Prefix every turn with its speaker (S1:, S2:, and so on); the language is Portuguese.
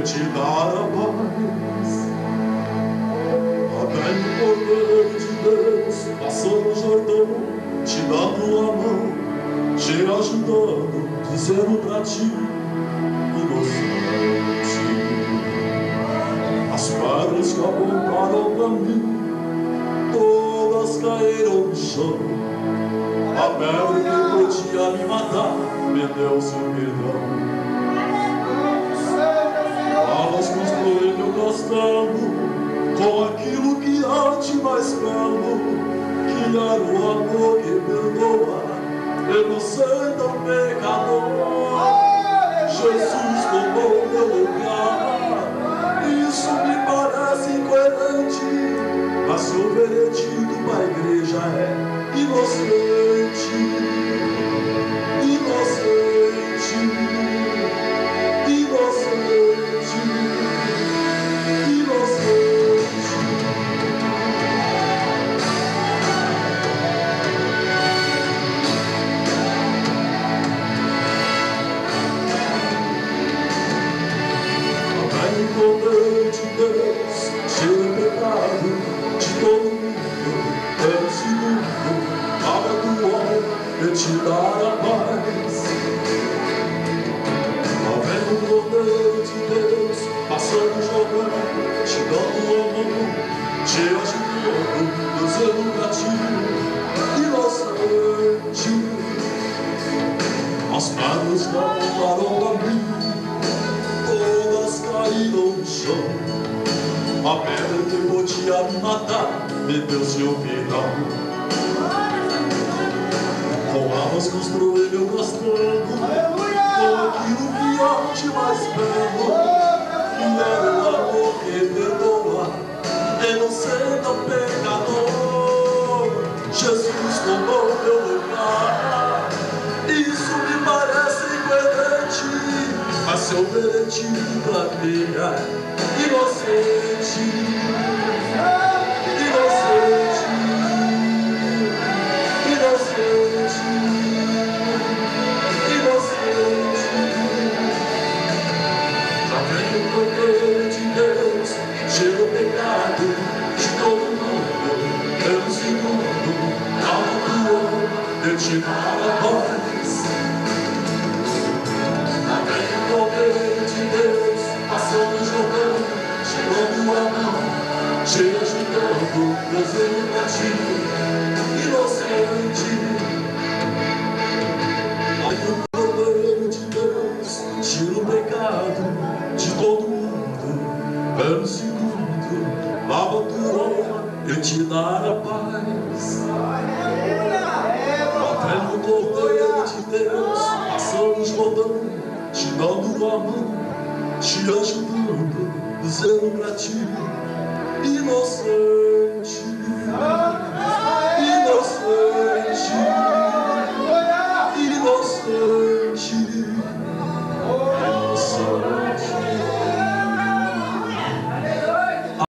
S1: te dar a paz. Até no Cordeiro de Deus, passando o Jordão, te dando a mão, te ajudando, dizendo pra ti, inocente. As pedras que apontaram pra mim, todas caíram no chão. A pedra que podia me matar, me deu seu perdão. Elas construíram meu castelo com aquilo que há de mais belo, que era o amor que perdoa, eu não sei tão pecador. Jesus tomou meu lugar, isso me parece incoerente, mas seu veredito para a igreja é inocente, inocente, inocente, inocente. Até o poder de Deus tira o pecado de todo mundo, é o segundo, para do homem e te dar a paz. Até o poder de Deus passando jogando, te dando a mão, te ajudando, dizendo pra ti, inocente. As pedras que apontaram pra mim, todas caíram no chão. A pedra que podia me matar, me deu seu perdão. Com armas construí meu castelo, com aquilo que há de mais belo, que era o amor que perdoa, inocente ao pecador. Jesus tomou meu lugar, isso me parece incoerente, mas seu veredito pra mim é inocente, inocente, inocente, inocente. Já vem o poder de Deus, tira o pecado de todo mundo, pelo segundo, atuou, eu te dar a paz. Já vem o poder de Deus, passando o Jordão, te dando a mão, te ajudando, dizendo pra ti, inocente. Aí o poder de Deus tira o pecado de todo mundo, pelo segundo, lava tua alma e te dar a paz. Até no poder de Deus, passando o Jordão, te dando a mão, te ajudando, dizendo pra ti, inocente.